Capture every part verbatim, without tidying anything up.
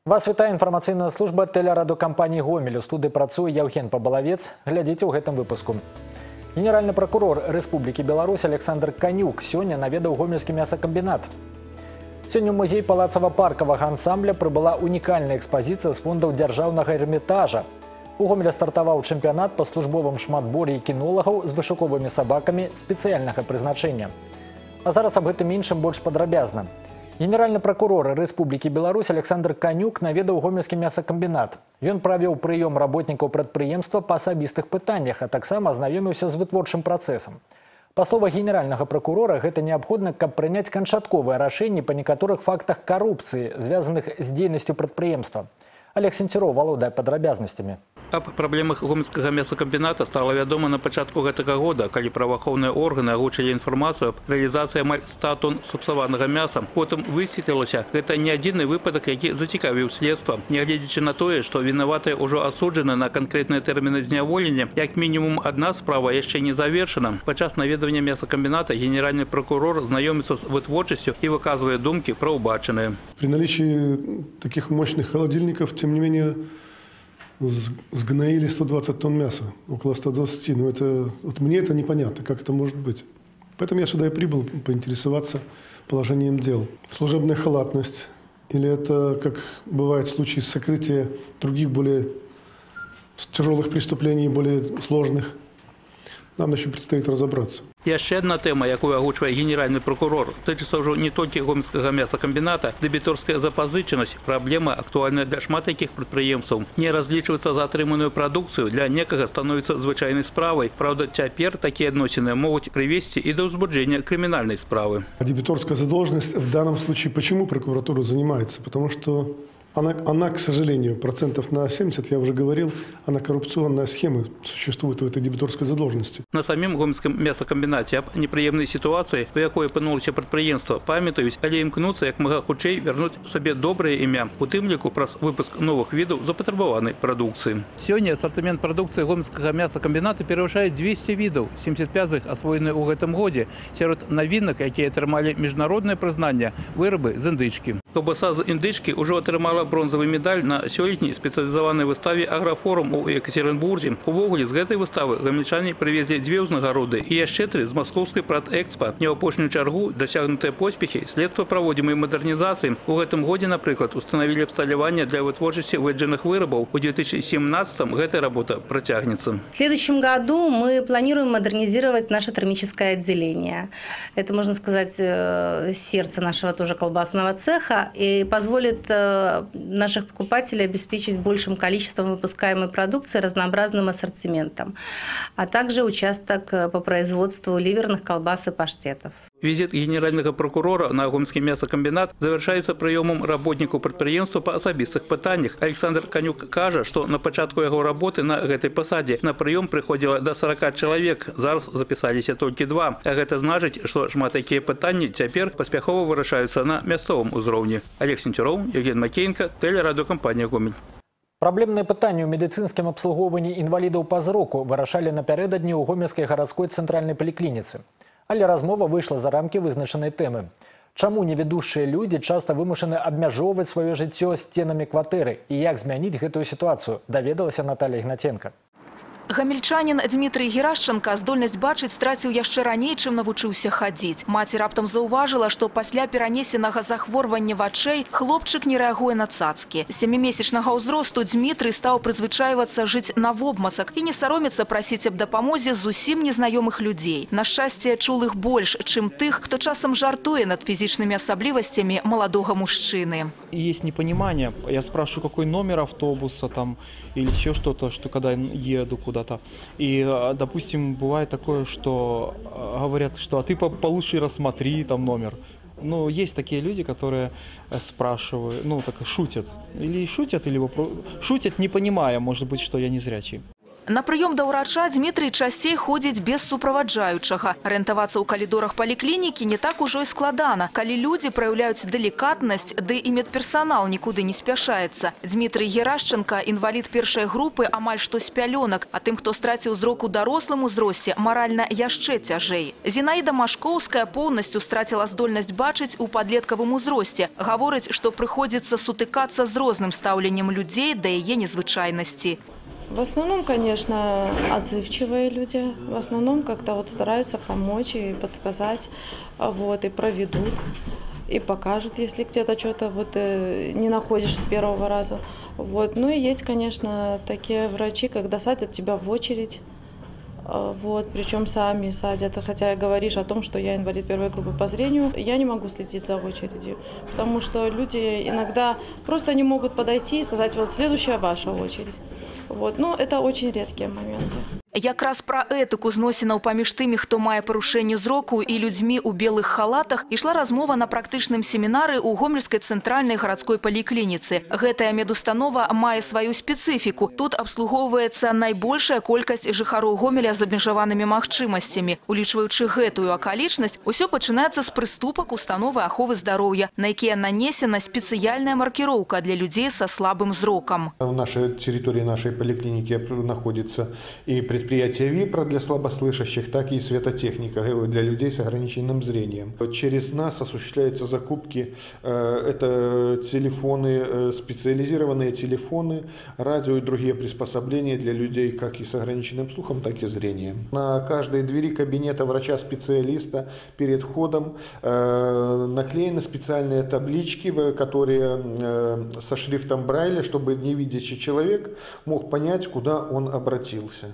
Вас вітае інфармацыйная служба тэлерадыёкампаніі «Гомель». У студыі працуе Яўген Пабалавец. Глядзіце ў гэтым выпуску. Генеральны прокурор Рэспублікі Беларусь Александр Канюк сёння наведаў гомельскі мясакамбінат. Сёння ў музей палацава-паркавага ансамбля прыбыла унікальная экспазіцыя з фондаў дзяржаўнага эрмітажа. У Гомеля стартаваў чэмпіянат па службовым шматбор'і кінолагаў з вышуковымі сабакамі спецыяльнага прызначэння. А зараз аб гэтым іншым больш падрабязна. Генеральны прокурор Рэспублікі Беларусь Александр Канюк наведаў гомельскі мясакамбінат. Ён правёў прыём работнікаў прадпрыемства па асабістых пытаннях, а таксама азнаёміўся з вытворчым працэсам. Па словах генеральнага прокурора, гэта неабходна, каб прыняць канчатковыя рашэнні па некаторых фактах карупцыі, звязаных з дзейнасцю прадпрыемства. Олег Сенцюроў валодае падрабязнасцямі. Аб праблемах гомельскага мясакамбіната стала вядома на пачатку гэтага года, калі праваахоўныя органы агучылі інфармацыю аб рэалізацыі амаль ста тонн сапсаванага мяса. Потым высветлілася, гэта не адзіны выпадак, які зацікавіў следства. Нягледзячы на тое, што вінаватыя ўжо асуджаны на канкрэтныя тэрміны зняволення, як мінімум адна справа яшчэ не завершана. Падчас наведвання мясакамбіната генеральны прокурор знаёміцца з вытворчасцю і выказвае думкі пра ўбачанае. При наличии таких мощных холодильников, тем не менее, сгноили сто двадцать тонн мяса, около ста двадцати. Но это, вот мне это непонятно, как это может быть. Поэтому я сюда и прибыл поинтересоваться положением дел. Служебная халатность, или это, как бывает в случае сокрытия других более тяжелых преступлений, более сложных, нам еще предстоит разобраться. Яшчэ адна тэма, якую агучвае генеральны прокурор, тычыцца ўжо не толькі гомельскага мясакамбіната, дэбіторская запазычанасць, праблема актуальная для шмат якіх прадпрыемстваў. Не разлічвацца за атрыманую прадукцыю для некага становіцца звычайнай справай. Праўда, цяпер такія адносіны могуць прывесці і да ўзбуджэння крымінальнай справы. Дебиторская задолженность в данном случае, почему прокуратура занимается? Потому что Она, она, к сожалению, процентов на семьдесят, я уже говорил, она коррупционная схема существует в этой дебиторской задолженности. На самім гомельскім мясакамбінаце аб непрыемнай сітуацыі, у якой апынулася прадпрыемства, памятаюць, але імкнуцца як мага хутчэй вярнуць сабе добрае імя, у тым ліку праз выпуск новых відаў запатрабаванай прадукцыі. Сёння асартымент прадукцыі гомельскага мясакамбіната перавышае дзвесце відаў, семьдесят пять з іх асвоены ў гэтым годзе. Сярод навінак, якія атрымалі міжнароднае прызнанне, вырабы з індычкі. Каўбаса з індычкі ўжо атрымала бронзавый медаль на сёлетняй спецыялізаванай выставе «Аграфорум» у Екатеринбурзе. Увогуле з гэтай выставы гомельчане прывезлі дзве ўзнагароды і яшчэ тры з маскоўскай прадэкспа. Не ў апошнюю чаргу дасягнутыя поспехі следства праводзімай мадэрнізацыі. У гэтым годзе, напрыклад, устанавілі абсталяванне для вытворчасці выджаных вырабаў. У две тысячи семнадцатом гэтая работа протягнется. В следующем году мы планируем модернизировать наше термическое отделение. Это, можно сказать, сердце нашего тоже колбасного цеха и позволит наших покупателей обеспечить большим количеством выпускаемой продукции, разнообразным ассортиментом, а также участок по производству ливерных колбас и паштетов. Визит генерального прокурора на гомельский мясокомбинат завершается приемом работников предприемства по особистых пытаниях. Александр Канюк кажа, что на початку его работы на этой посаде на прием приходило до сорока человек, зараз записались только два. А это значит, что шмат такие пытания теперь поспехово вырашаются на мясцовом узроўні. Олег Сенцюроў, Евген Макеенко, тэлерадыёкампанія «Гомель». Праблемныя пытанні ў медыцынскім абслугоўванні інвалідаў па зроку вырашалі напярэдадні ў гомельскай гарадской цэнтральнай паліклініцы. Але размова выйшла за рамкі вызначанай тэмы. Чаму невідушчыя людзі часта вымушаны абмяжоўваць сваё жыццё сценамі кватэры і як змяніць гэтую сітуацыю, даведалася Наталья Ігнатенка. Гамельчанін Дмітрый Герашченка здольнасць бачыць страціў яшчэ раней, чым навучыўся хадзіць. Маці раптам заўважыла, што пасля перанесенага захворвання вачэй хлопчык не рэагуе на цацкі. З сямімесячнага ўзросту Дмітрый стаў прызвычайвацца жыць навобмацак і не саромецца прасіць аб дапамозе зусім незнаёмых людзей. На шчасце, чул іх больш, чым тых, хто часам жартуе над фізічнымі асаблівасцямі маладога мужчыны. Есть непонимание. Я спрашиваю, какой номер автобуса там или еще что-то, что когда еду куда-то. И, допустим, бывает такое, что говорят, что а ты получше рассмотри там номер. Ну, есть такие люди, которые спрашивают, ну, так шутят. Или шутят, или шутят, не понимая, может быть, что я незрячий. На прыём да ўрача Дмітрый часцей ходзіць без суправаджаючага. Арыентавацца ў калідорах паліклінікі не так ужо і складана, калі людзі праяўляюць далікатнасць, ды і медперсанал нікуды не спяшаецца. Дмітрый Герашченка – інвалід першай групы амаль што з пялёнак, а тым, хто страціў зрок у дарослым узросце, маральна яшчэ цяжэй. Зінаіда Машкоўская поўнасцю страціла здольнасць бачыць у падлеткавым узросце. Гаворыць, што прыходзіцца сутыкацца з розным стаўленнем людзей да яе незвычайнасці. В основном, конечно, отзывчивые люди. В основном как-то вот стараются помочь и подсказать, вот, и проведут, и покажут, если где-то что-то вот не находишь с первого раза. Вот. Ну и есть, конечно, такие врачи, когда садят тебя в очередь. Вот, причем сами садят, хотя говоришь о том, что я инвалид первой группы по зрению, я не могу следить за очередью, потому что люди иногда просто не могут подойти и сказать, вот следующая ваша очередь. Вот, но это очень редкие моменты. Якраз пра этыку зносінаў паміж тымі, хто мае парушэнне зроку і людзьмі ў белых халатах, ішла размова на практычным семінары ў Гомельскай цэнтральнай гарадской паліклініцы. Гэтая медустанова мае сваю спецыфіку. Тут абслугоўваецца найбольшая колькасць жыхароў Гомеля з абмежаванымі магчымасцямі. Улічваючы гэтую акалічнасць, усё пачынаецца з прыступак установы аховы здароўя, на якія нанесена спецыяльная маркіроўка для людзей са слабым зрокам. В нашей территории нашей поликлиники находится и предприятие Предприятие ВИПРО для слабослышащих, так и светотехника для людей с ограниченным зрением. Через нас осуществляются закупки, это телефоны, специализированные телефоны, радио и другие приспособления для людей как и с ограниченным слухом, так и зрением. На каждой двери кабинета врача-специалиста перед входом наклеены специальные таблички, которые со шрифтом Брайля, чтобы невидящий человек мог понять, куда он обратился.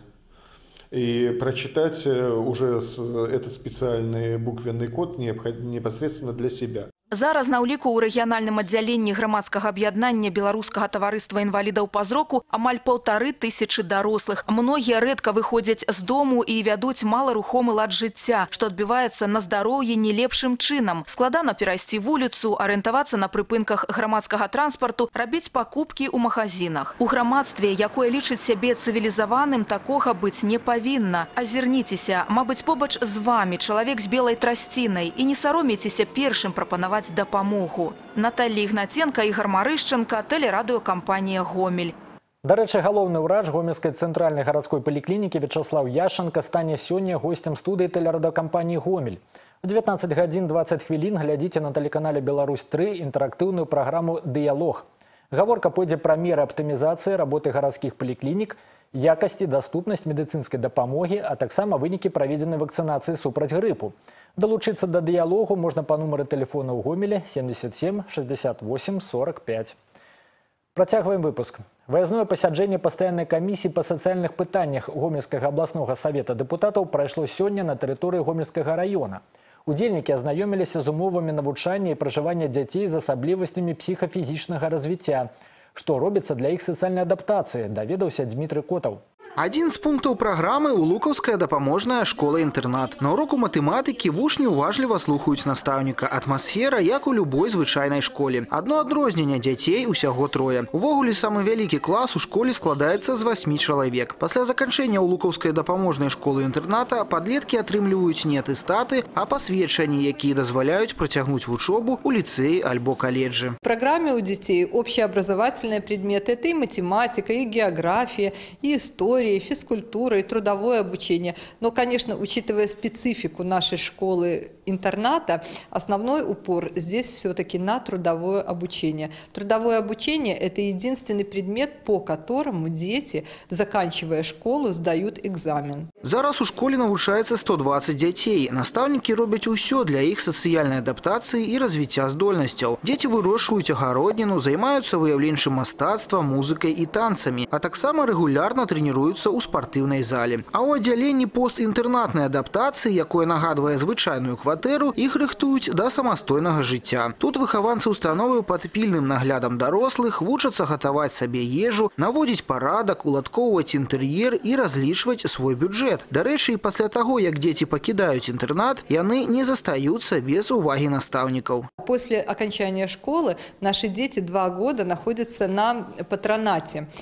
И прочитать уже этот специальный буквенный код непосредственно для себя. Зараз на ўліку ў рэгіянальным аддзяленні грамадскага аб'яднання Беларускага таварыства інвалідаў па зроку амаль паўтары тысячы дарослых. Многія рэдка выходзяць з дому і вядуць маларухомы лад жыцця, што адбіваецца на здароўі не лепшым чынам. Складана перайсці вуліцу, арыентавацца на прыпынках грамадскага транспарту, рабіць пакупкі ў магазинах. У грамадстве, якое лічыць сябе цывілізаваным, такога быць не павінна. Азірніцеся, мабыць, побач з вамі чалавек з белай трасцінай і не саромейцеся першым прапанаваць дапамогу. Наталья Ігнатенка, Ігор Марышченка, тэлерадыёкампанія «Гомель». Дарэчы, галоўны ўрач Гомельскай цэнтральнай гарадской паліклінікі Вячаслав Яшченка стане сёння госцем студыі тэлерадыёкампаніі «Гомель». В девятнадцать гадзін двадцать хвілін глядзіце на тэлеканале «Беларусь три» інтэрактыўную праграму «Дыялог». Гаворка пойдзе пра меры аптымізацыі работы гарадскіх паліклінік, якасці, даступнасць медыцынскай дапамогі, а таксама вынікі праведзенай вакцынацыі супраць грыпу. Долучиться до диалогу можно по номеру телефона у Гомеля семьдесят семь шестьдесят восемь сорок пять. Протягиваем выпуск. Выездное посяджение постоянной комиссии по социальных пытаниях Гомельского областного совета депутатов прошло сегодня на территории Гомельского района. Удельники ознакомились с умовами навучания и проживания детей с особливостями психофизичного развития. Что робится для их социальной адаптации, доведался Дмитрий Котов. Один з пунктаў праграмы ў Лукаўская дапаможная школа-інтэрнат. На уроку матэматыкі вучні уважліва слухаюць настаўніка. Атмасфера, як у любой звычайнай школе. Адно адрозненне дзяцей усяго трое. Увогуле самы вялікі клас у школе складаецца з васьмі чалавек. Пасля заканчэння ў Лукаўскай дапаможнай школы-інтэрната падлеткі атрымліваюць не атэстаты, а пасведчанні, якія дазваляюць працягнуць вучобу ў ліцэі альбо каледжы. В программе у детей общеобразовательные предметы – это и математика, и география, и история, и физкультура, и трудовое обучение. Но, конечно, учитывая специфику нашей школы-интерната, основной упор здесь все-таки на трудовое обучение. Трудовое обучение – это единственный предмет, по которому дети, заканчивая школу, сдают экзамен. Зараз у школе навучаецца сто двадцать дзяцей. Настаўнікі робяць усё для іх сацыяльнай адаптацыі і развіцця здольнасцяў. Дзеці вырошчваюць агародніну, займаюцца выяўленчым мастацтвам, музыкай і танцамі, а таксама рэгулярна трэніруюцца у спартыўнай зале. А ў аддзяленні постінтэрнатнай адаптацыі, якое нагадвае звычайную кватэру, іх рыхтуюць да самастойнага жыцця. Тут выхаванцы установы пад пільным наглядам дарослых вучацца гатаваць сабе ежу, наводзіць парадак, уладкоўваць інтэр'ер і разлічваць свой бюджэт. Дарэчы, і пасля таго, як дзеці пакідаюць інтэрнат, яны не застаюцца без увагі настаўнікаў. После окончания школы наши дети два года находятся на патронате.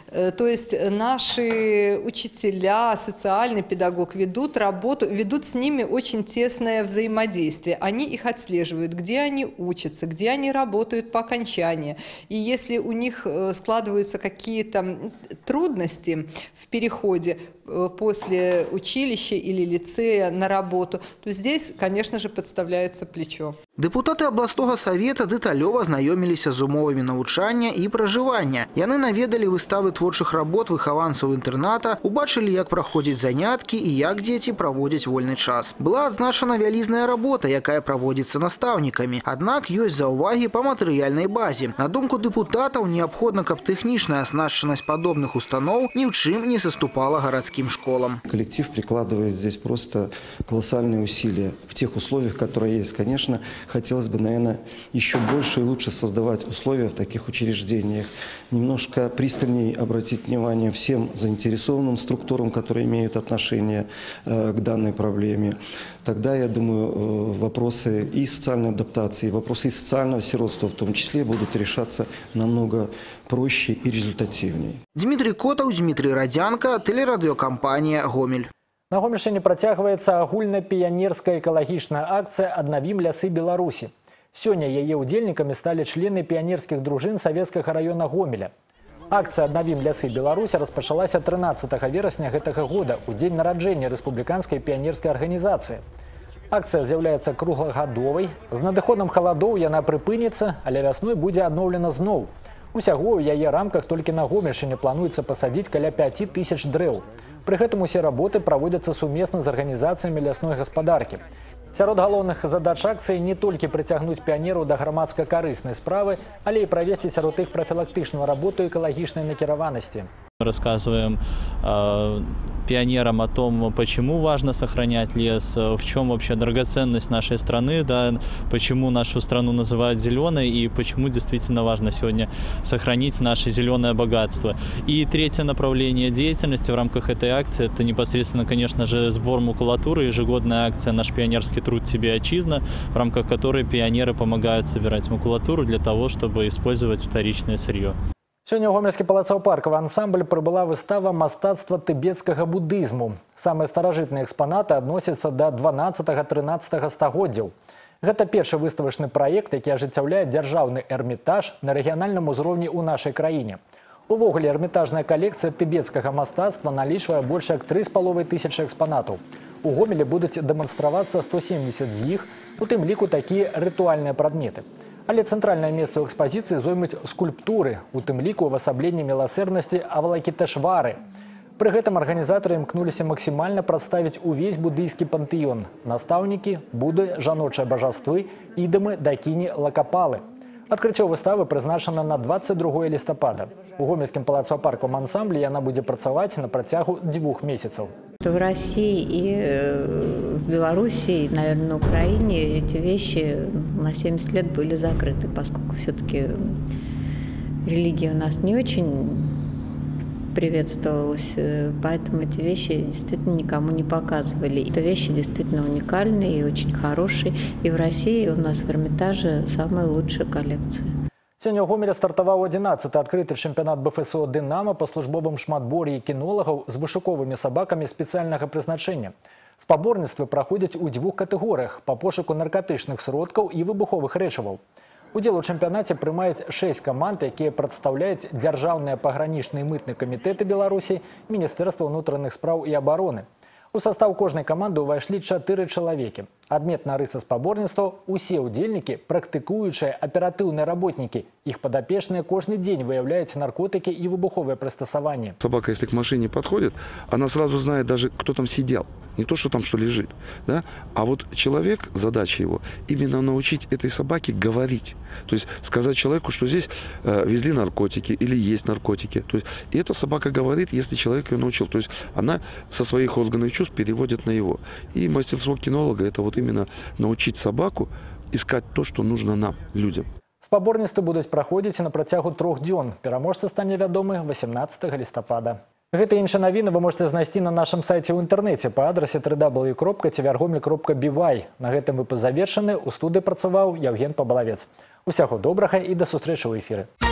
То есть наши учителя, социальный педагог ведут работу, ведут с ними очень тесное взаимодействие. Они их отслеживают, где они учатся, где они работают по окончании. И если у них складываются какие-то трудности в переходе после училища или лицея на работу, то здесь, конечно же, подставляется плечо. Депутаты областного совета дэталёва знаёміліся з умовамі навучання і пражывання. Яны наведалі выставы творчых работ выхаванцаў інтэрната, убачылі, як праходзяць заняткі і як дзеці праводзяць вольны час. Была адзначана вялізная работа, якая праводзіцца настаўнікамі. Аднак ёсць заўвагі па матэрыяльнай базе. На думку депутатаў, неабходна, каб тэхнічная аснашчанасць падобных устаноў ні ў чым не саступала гарадскім школам. Коллектив прикладывает здесь просто колоссальные усилия в тех условиях, которые есть. Конечно, хотелось бы, наверное, еще больше и лучше создавать условия в таких учреждениях, немножко пристальней обратить внимание всем заинтересованным структурам, которые имеют отношение э, к данной проблеме. Тогда, я думаю, э, вопросы и социальной адаптации, и вопросы и социального сиротства в том числе будут решаться намного проще и результативнее. Дмитрий Котов, Дмитрий Радянко, телерадиокомпания «Гомель». На Гомельшчыне працягваецца агульнапіянерская экалагічная акцыя «Аднавім лясы Беларусі». Сёння яе ўдзельнікамі сталі члены піянерскіх дружын Савецкага района Гомеля. Акцыя «Аднавім лясы Беларусі» распачалася трынаццатага верасня гэтага года, у дзень нараджэння рэспубліканскай піянерскай арганізацыі. Акцыя з'яўляецца круглагадовай. З надыходам халадоў яна прыпыніцца, але вясной будзе адноўлена зноў. Усяго ў яе рамках толькі на Гомельшчыне плануецца пасадзіць каля пяці тысяч дрэў. Пры гэтым усе работы праводзяцца сумесна з арганізацыямі лясной гаспадаркі. Сярод галоўных задач акцыі не толькі прыцягнуць піянераў да грамадска-карыснай справы, але і правесці сярод іх прафілактычную работу экалагічнай накіраванасці. Рассказываем э, пионерам о том, почему важно сохранять лес, в чем вообще драгоценность нашей страны, да, почему нашу страну называют зеленой и почему действительно важно сегодня сохранить наше зеленое богатство. И третье направление деятельности в рамках этой акции – это непосредственно, конечно же, сбор макулатуры, ежегодная акция «Наш пионерский труд тебе отчизна», в рамках которой пионеры помогают собирать макулатуру для того, чтобы использовать вторичное сырье. Сёння ў гомельскі палацаў-паркавы ансамбль прыбыла выстава мастацтва тыбецкага будызму. Самыя старажытныя экспанаты адносяцца да дванаццатага-трынаццатага стагоддзяў. Гэта першы выставачны праект, які ажыццяўляе дзяржаўны эрмітаж на рэгіянальным узроўні ў нашай краіне. Увогуле, эрмітажная калекцыя тыбецкага мастацтва налічвае больш як тры з паловай тысячы экспанатаў. У Гомелі будуць дэманстравацца сто семдзесят з іх, у тым ліку такія рытуальныя прадметы. Але цэнтральнае месца ў экспазіцыі зоймуць скульптуры, у тым ліку ўвасабленне міласэрнасці Авалакітэшвары. Пры гэтым арганізатары імкнуліся максімальна прадставіць увесь будыйскі пантэён. Настаўнікі, буды, жаночыя бажаствы, ідамы, дакіні, лакапалы. Адкрыццё выставы прызначана на двадцать другое лістапада. У гомельскім палацаў-паркавым ансамблі яна будзе працаваць на працягу двух месяцаў. В России и в Беларуси, и, наверное, на Украине эти вещи на семьдесят лет были закрыты, поскольку все-таки религия у нас не очень приветствовалась, поэтому эти вещи действительно никому не показывали. Это вещи действительно уникальные и очень хорошие. И в России у нас в Эрмитаже самая лучшая коллекция. Сёння ў Гомелі стартаваў адзінаццаты адкрыты чэмпіянат БФСО «Дынамо» па службовым шматбор'і кінолагаў з вышуковымі сабакамі спецыяльнага прызначэння. Спаборніцтвы праходзяць у дзвюх катэгорыях па пошуку наркатычных сродкаў і выбуховых рэчываў. Удзел у чэмпіянаце прымаюць шэсць каманд, якія прадстаўляюць дзяржаўныя пагранічныя мытныя камітэты Беларусі, Міністэрства ўнутраных спраў і абароны. У состав кожнай каманды ўвайшлі чатыры чалавекі. Адметная рыса спаборніцтваў – усе ўдзельнікі практыкуючыя аператыўныя работнікі. Іх падапечныя кожны дзень выяўляюць наркотыкі і выбуховыя прыстасаванні. Собака, если к машине подходит, она сразу знает даже, кто там сидел. Не то, что там что лежит, да? А вот человек, задача его, именно научить этой собаке говорить. То есть сказать человеку, что здесь э, везли наркотики или есть наркотики. То есть, и эта собака говорит, если человек ее научил. То есть она со своих органов чувств переводит на его. И мастерство кинолога – это вот именно научить собаку искать то, что нужно нам, людям. Спаборніцтвы будуць праходзіць на працягу трох дзён. Пераможца стане вядомы восемнадцатага лістапада. Гэта і іншыя навіны вы можете знайсці на нашым сайце ў інтэрнэце па адрасе дабл ю дабл ю дабл ю кропка цівяргомель кропка бі вай. На гэтым выпуск завершаны. У студыі працаваў Яўген Пабалавец. Усяго добрага і да сустрэчы ў эфіры.